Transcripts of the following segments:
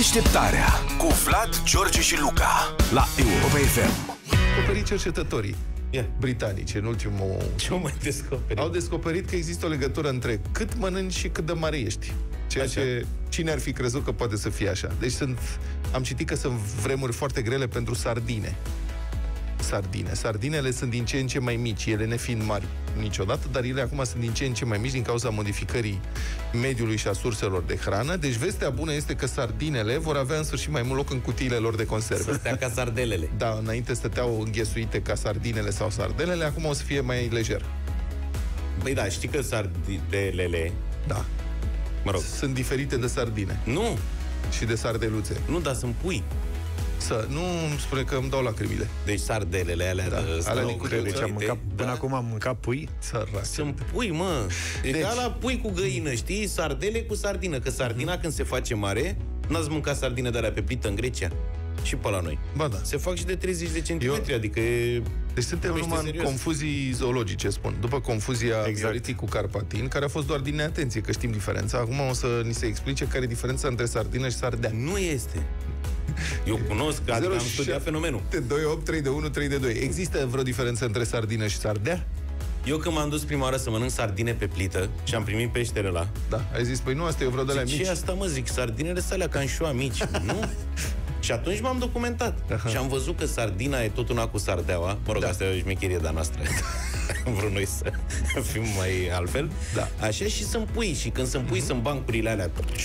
Deșteptarea cu Vlad, George și Luca la Europa FM. Descoperit cercetătorii britanici în ultimul... Ce-au mai descoperit? Au descoperit că există o legătură între cât mănânci și cât de mare ești. Ceea ce cine ar fi crezut că poate să fie așa. Deci am citit că sunt vremuri foarte grele pentru sardine. Sardinele sunt din ce în ce mai mici, ele nefiind mari niciodată, dar ele acum sunt din ce în ce mai mici din cauza modificării mediului și a surselor de hrană. Deci vestea bună este că sardinele vor avea în sfârșit mai mult loc în cutiile lor de conserve. Să stea ca sardelele. Da, înainte stăteau înghesuite ca sardinele sau sardelele, acum o să fie mai lejer. Băi, da, știi că sardelele... Da. Mă rog. Sunt diferite de sardine. Nu. Și de sardeluțe. Nu, dar sunt pui. Nu îmi spune că îmi dau lacrimile. Deci sardelele alea de alea nicuțe. Deci până acum am mâncat pui. Sunt pui, mă. Deci ala pui cu găină, știi? Sardele cu sardină. Că sardina când se face mare, n-ați mâncat sardine de alea pe plită în Grecia? Și pe la noi. Ba da. Se fac și de 30 de centimetri, adică e... Deci suntem numai în confuzii zoologice, spun. După confuzia Zariții cu Carpatin, care a fost doar din neatenție, că știm diferența. Acum o să ni se explice care e diferența între sardină și sardea. Nu este. Eu cunosc, adică am studiat fenomenul. 283132. Există vreo diferență între sardină și sardea? Eu când m-am dus prima oară să mănânc sardine pe plită și am primit peștele ăla. Da, ai zis, păi nu, asta e vreo de la mici. Și asta, mă, zic, sardinele sunt alea ca înșoa mici, nu? Și atunci m-am documentat. Și am văzut că sardina e tot una cu sardeaua. Mă rog, asta e o șmecherie de-a noastră. Am vrut noi să fim mai altfel. Da. Așa și sunt pui. Și când sunt pui, sunt bancurile alea.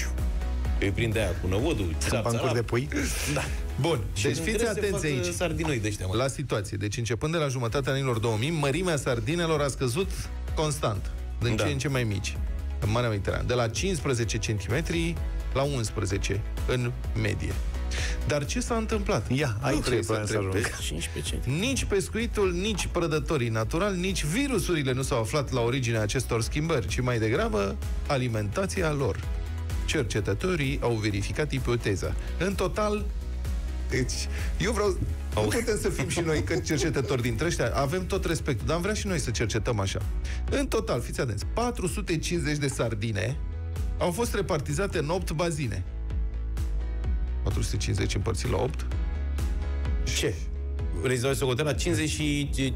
Îi prinde aia cu năvodul. Sunt bancuri de pui? Da. Bun, deci fiți atenți aici sardinoi de ăștia, la situație. Deci începând de la jumătatea anilor 2000, mărimea sardinelor a scăzut constant, din ce în ce mai mici, în Marea Mediterană, de la 15 cm la 11 în medie. Dar ce s-a întâmplat? Aici trebuie să ajung. 15 cm. Nici pescuitul, nici prădătorii naturali, nici virusurile nu s-au aflat la originea acestor schimbări, ci mai degrabă alimentația lor. Cercetătorii au verificat ipoteza. În total, deci, eu vreau... Nu putem să fim și noi că cercetători dintre ăștia. Avem tot respectul, dar am vrea și noi să cercetăm așa. În total, fiți atenți, 450 de sardine au fost repartizate în 8 bazine. 450 împărțit la 8. Ce? Rezolvă socoteala 56.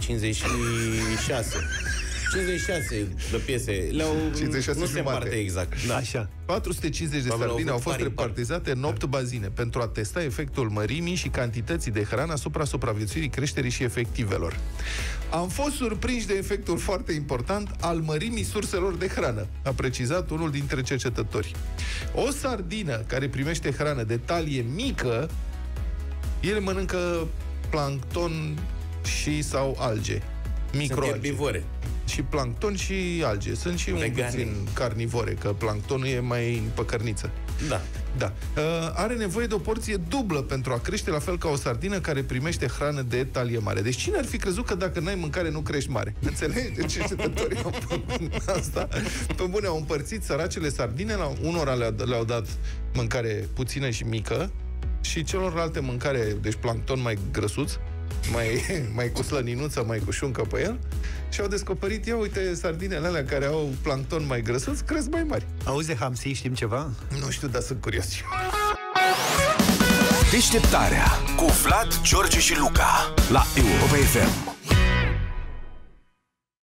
56 de piese. 56 nu se împarte exact. Da. Așa. 450 de sardine au fost repartizate în 8 bazine pentru a testa efectul mărimii și cantității de hrană asupra supraviețuirii, creșterii și efectivelor. Am fost surprinși de efectul foarte important al mărimii surselor de hrană, a precizat unul dintre cercetători. O sardină care primește hrană de talie mică, ele mănâncă plancton și sau alge. Microalge. Și plancton și alge. Sunt și un puțin carnivore, că planctonul e mai pe cărniță. Da. Are nevoie de o porție dublă pentru a crește, la fel ca o sardină care primește hrană de talie mare. Deci cine ar fi crezut că dacă n-ai mâncare nu crești mare? Înțelegi? Deci cercetătorii asta. Pe bune, au împărțit săracele sardine, unora le-au dat mâncare puțină și mică și celorlalte mâncare, deci plancton mai grăsuț, mai cu slăninuță, mai cu șuncă pe el. Și au descoperit, ia uite, sardinele alea care au plancton mai grăsuț cresc mai mari. Auzi de hamsi, știm ceva? Nu știu, dar sunt curios. Deșteptarea cu Vlad, George și Luca la Europa FM.